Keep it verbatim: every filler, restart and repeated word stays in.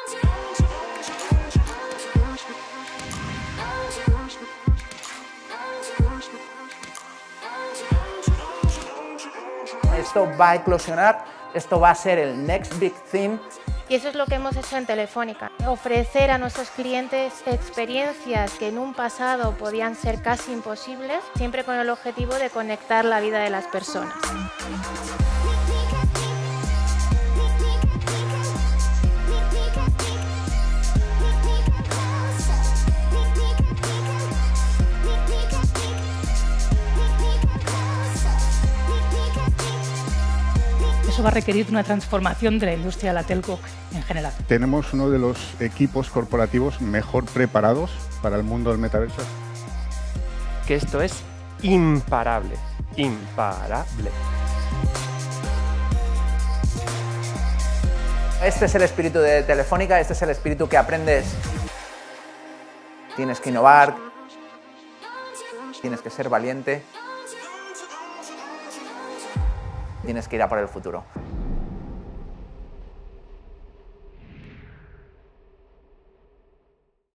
Esto va a eclosionar, esto va a ser el next big thing. Y eso es lo que hemos hecho en Telefónica, ofrecer a nuestros clientes experiencias que en un pasado podían ser casi imposibles, siempre con el objetivo de conectar la vida de las personas. Eso va a requerir una transformación de la industria de la telco en general. Tenemos uno de los equipos corporativos mejor preparados para el mundo del metaverso. Que esto es imparable, imparable. Este es el espíritu de Telefónica, este es el espíritu que aprendes. Tienes que innovar, tienes que ser valiente, tienes que ir a por el futuro.